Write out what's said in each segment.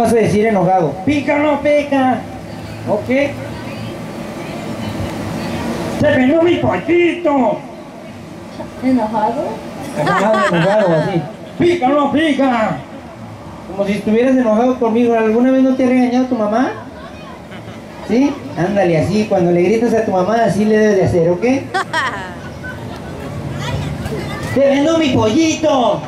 vas a decir enojado. Pica o no pica. Ok. ¡Se vendió mi pollito! ¿Enojado? Enojado, así. ¡Pica o no pica! Como si estuvieras enojado conmigo. ¿Alguna vez no te ha regañado tu mamá? ¿Sí? Ándale, así. Cuando le gritas a tu mamá, así le debes de hacer, ¿ok? ¡Te vendo mi pollito!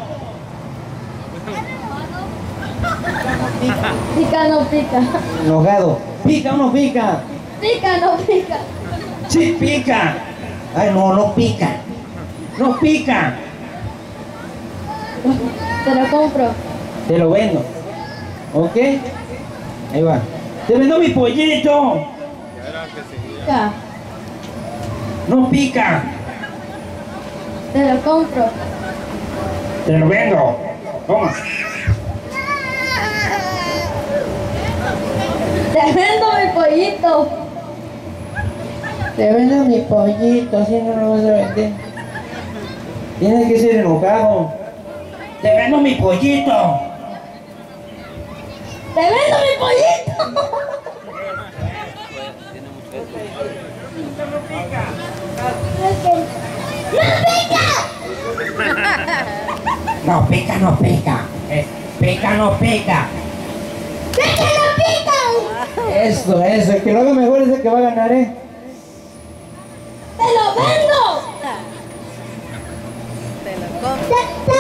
Pica, no pica. Enojado. ¿Pica o no pica? Pica, no pica. ¡Sí pica! Ay, no, no pica. No pica. Te lo compro. Te lo vendo. ¿Ok? Ahí va. ¡Te vendo mi pollito! Pica. ¡No pica! Te lo compro. ¡Te lo vendo! Toma. Te vendo mi pollito. Te vendo mi pollito, así no lo vas a vender. Tienes que ser enojado. ¡Te vendo mi pollito! Te vendo mi pollito. No pica, no pica. Pica, no pica. ¡Pica, no pica! Eso, eso. El que lo haga mejor es el que va a ganar, ¿eh? ¡Te lo vendo! Te lo compro. ¡Te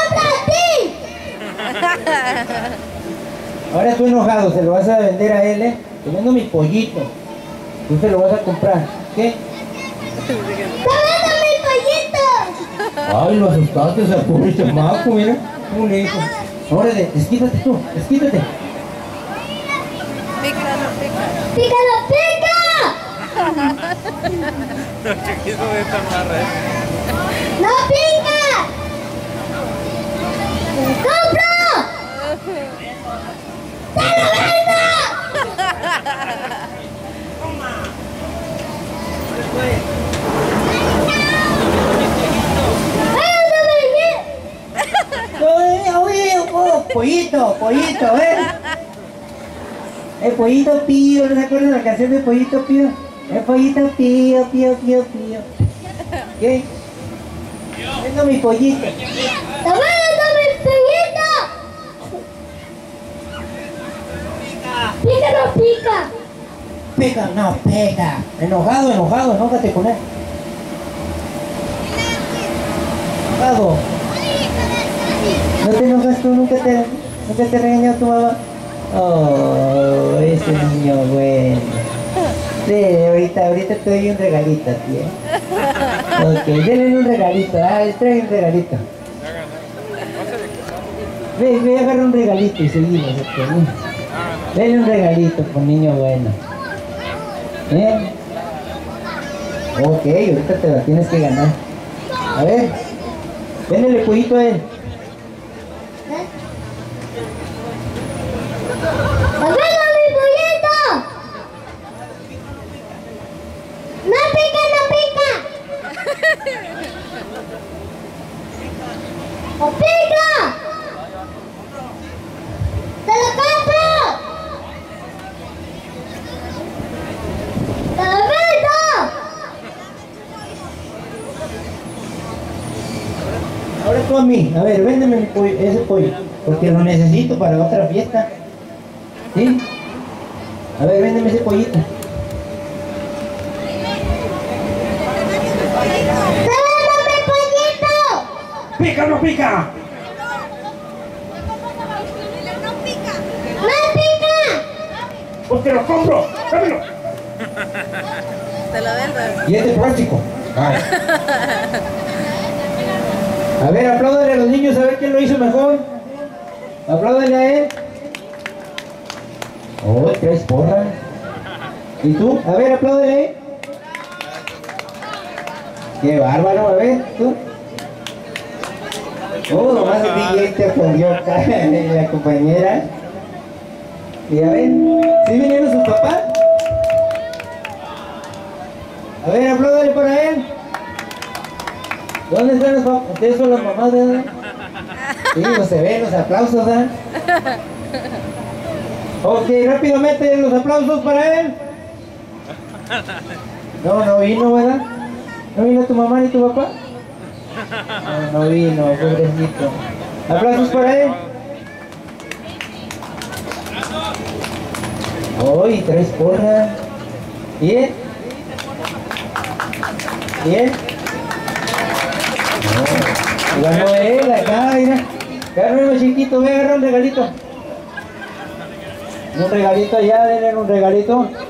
lo compro a ti! Ahora tú enojado, se lo vas a vender a él, ¿eh? Te vendo mi pollito. Tú se lo vas a comprar. ¿Qué? ¡Te vendo mi pollito! Ay, lo asustaste al pobre chamaco, mira. ¿Cómo le dijo? Ahora, desquítate tú, desquítate. Pica, no pica. ¡Pica, no pica! Los chiquitos de esta marra, ¡No pica! ¡Te lo compro! ¡Te lo vendo! Pollito, pollito, ¿eh? El pollito pío, ¿no se acuerdan de la canción de Pollito Pío? El pollito pío, pío, pío, pío. ¿Qué? Vendo mi pollito. ¡Te vendo mi pollito! ¡Pica, no pica! Pega, no, pega. Enojado, enojado, enójate con él. Enojado. ¿No te enojas tú? ¿Nunca te regañó tu mamá? Oh, ese niño bueno. Sí, ahorita te doy un regalito, tío. Ok, denle un regalito. Ah, trae un regalito. Ve a agarrar un regalito y seguimos. Denle un regalito, por niño bueno. Ok, ahorita te la tienes que ganar. A ver, véndele pollito a él. ¡Te vendo mi pollito! ¡No pica, no pica! ¡O pica! ¡Te lo compro! ¡Te lo vendo! Ahora tú a mí, a ver, véndeme mi pollo, ese pollo, porque lo necesito para otra fiesta. ¿Sí? A ver, véndeme ese pollito. ¡Te vendo mi pollito! ¡Pica, no pica! ¡No pica! ¡Pues te lo compro! ¡Dámelo! Te lo vendo. Y este plástico. A ver, apláudale a los niños a ver quién lo hizo mejor. Apláudale a él. Oh, traes porra. ¿Y tú? A ver, apláudale. Qué bárbaro, a ver, tú. Oh, nomás el DJ te aplaudió acá, la compañera. Y a ver, ¿sí vinieron sus papás? A ver, apláudale para él. ¿Dónde están los papás? Ustedes son las mamás, ¿verdad? Sí, pues se ven los aplausos, ¿verdad? Ok, rápidamente los aplausos para él. No, no vino, ¿verdad? ¿No vino tu mamá ni tu papá? No, no vino, pobrecito. Aplausos para él. Hoy, 3 porras. ¿Bien? ¿Bien? No, ganó él acá, mira. Ganó el chiquito, ve, agarra un regalito. Un regalito allá, denle un regalito.